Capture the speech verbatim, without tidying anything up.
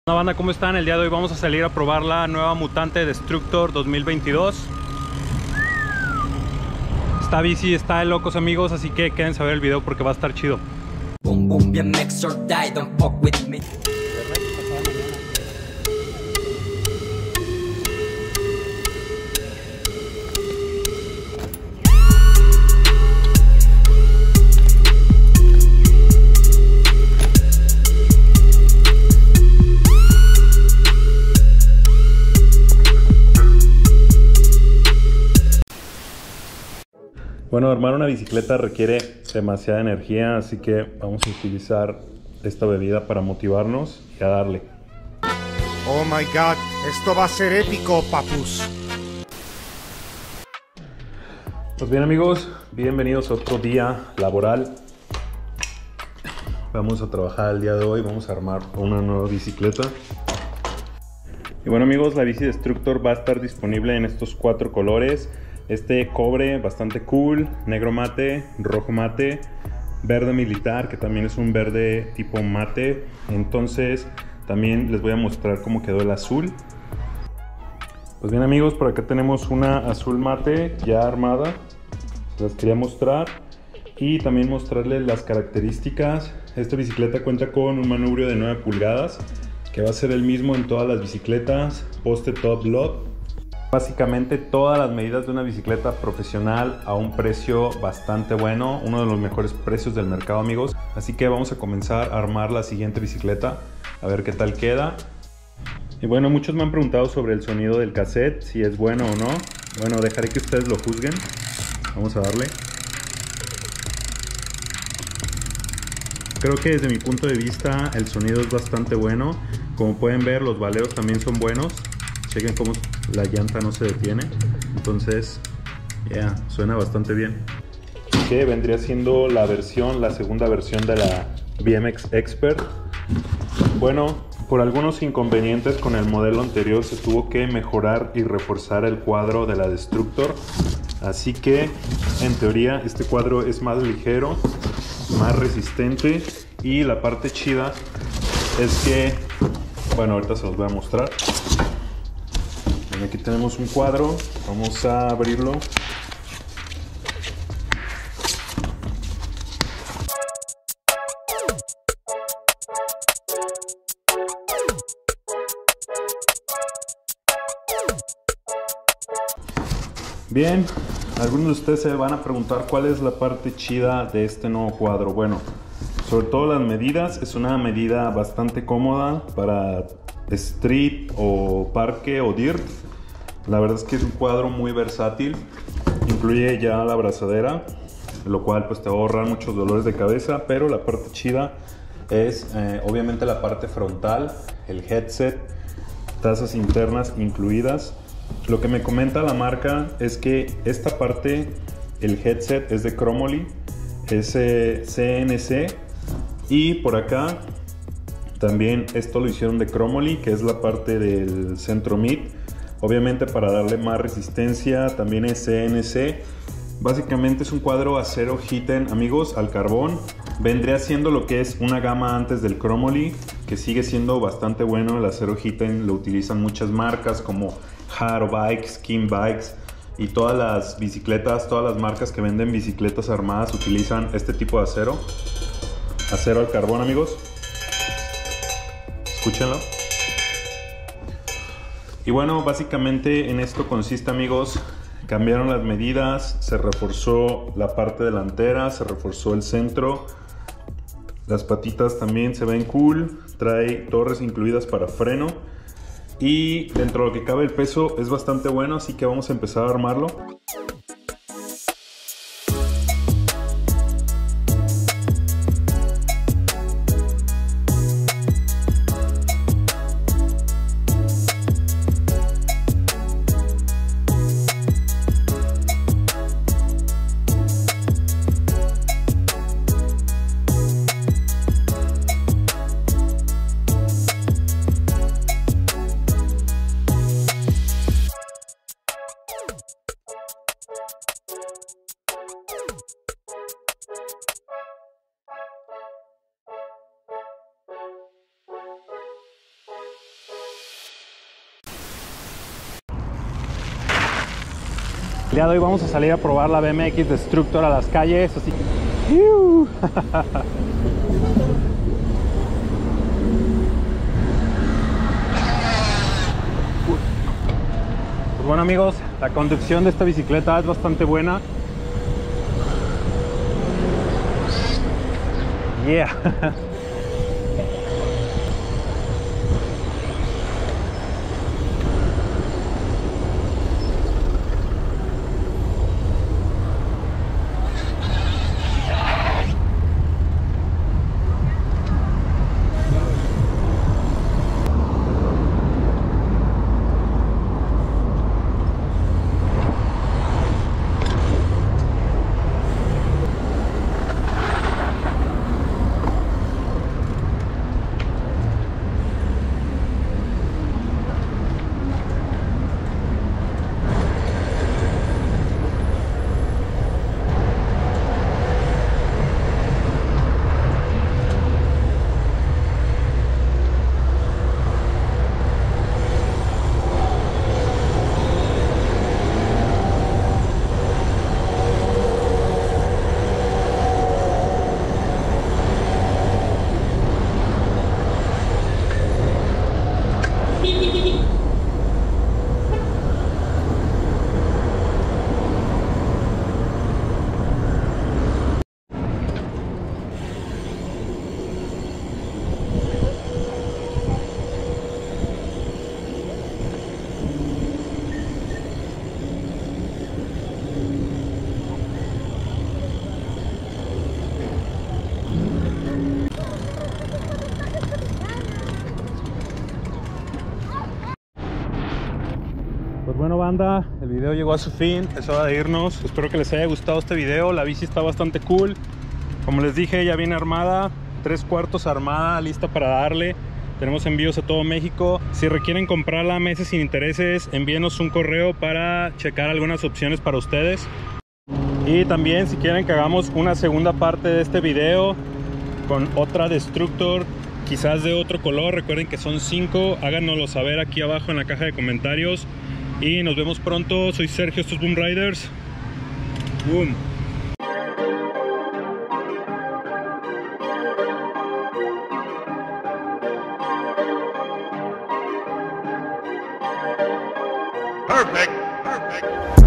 Hola banda, ¿cómo están? El día de hoy vamos a salir a probar la nueva Mutante Destructor dos mil veintidós. Esta bici está de locos, amigos, así que quédense a ver el video porque va a estar chido. Boom boom, B M X or die, don't fuck with me. Bueno, armar una bicicleta requiere demasiada energía, así que vamos a utilizar esta bebida para motivarnos y a darle. Oh my god, esto va a ser épico, papus. Pues bien amigos, bienvenidos a otro día laboral. Vamos a trabajar el día de hoy, vamos a armar una nueva bicicleta. Y bueno amigos, la bici Destructor va a estar disponible en estos cuatro colores. Este cobre bastante cool, negro mate, rojo mate, verde militar, que también es un verde tipo mate. Entonces también les voy a mostrar cómo quedó el azul. Pues bien amigos, por acá tenemos una azul mate ya armada. Se las quería mostrar y también mostrarles las características. Esta bicicleta cuenta con un manubrio de nueve pulgadas, que va a ser el mismo en todas las bicicletas, poste top load. Básicamente todas las medidas de una bicicleta profesional a un precio bastante bueno, uno de los mejores precios del mercado amigos. Así que vamos a comenzar a armar la siguiente bicicleta, a ver qué tal queda. Y bueno, muchos me han preguntado sobre el sonido del cassette, si es bueno o no. Bueno, dejaré que ustedes lo juzguen. Vamos a darle. Creo que desde mi punto de vista el sonido es bastante bueno. Como pueden ver, los valeros también son buenos. Chequen cómo la llanta no se detiene. Entonces, ya, yeah, suena bastante bien. Que vendría siendo la versión, la segunda versión de la B M X Expert. Bueno, por algunos inconvenientes con el modelo anterior se tuvo que mejorar y reforzar el cuadro de la Destructor. Así que, en teoría, este cuadro es más ligero, más resistente. Y la parte chida es que, bueno, ahorita se los voy a mostrar. Aquí tenemos un cuadro, vamos a abrirlo. Bien, algunos de ustedes se van a preguntar cuál es la parte chida de este nuevo cuadro. Bueno, sobre todo las medidas, es una medida bastante cómoda para street o parque o dirt. La verdad es que es un cuadro muy versátil, incluye ya la abrazadera, lo cual pues te va a ahorrar muchos dolores de cabeza, pero la parte chida es eh, obviamente la parte frontal, el headset, tazas internas incluidas. Lo que me comenta la marca es que esta parte, el headset es de Chromoly, es eh, C N C, y por acá también esto lo hicieron de Chromoly, que es la parte del centro mid. Obviamente para darle más resistencia también es C N C. Básicamente es un cuadro acero Hiten, amigos, al carbón. Vendría siendo lo que es una gama antes del Chromoly, que sigue siendo bastante bueno. El acero Hiten lo utilizan muchas marcas como Haro Bikes, King Bikes, y todas las bicicletas, todas las marcas que venden bicicletas armadas utilizan este tipo de acero. Acero al carbón, amigos. Escúchenlo. Y bueno, básicamente en esto consiste, amigos. Cambiaron las medidas, se reforzó la parte delantera, se reforzó el centro. Las patitas también se ven cool. Trae torres incluidas para freno. Y dentro de lo que cabe el peso es bastante bueno, así que vamos a empezar a armarlo. El día de hoy vamos a salir a probar la B M X Destructor a las calles, así. ¡Iu! Pues bueno amigos, la conducción de esta bicicleta es bastante buena. Yeah. Pues bueno banda, el video llegó a su fin, es hora de irnos. Espero que les haya gustado este video, la bici está bastante cool. Como les dije, ya viene armada, tres cuartos armada, lista para darle. Tenemos envíos a todo México. Si requieren comprarla a meses sin intereses, envíenos un correo para checar algunas opciones para ustedes. Y también si quieren que hagamos una segunda parte de este video con otra Destructor, quizás de otro color, recuerden que son cinco, háganoslo saber aquí abajo en la caja de comentarios. Y nos vemos pronto. Soy Sergio, estos Boom Riders. Boom. Perfect. Perfect.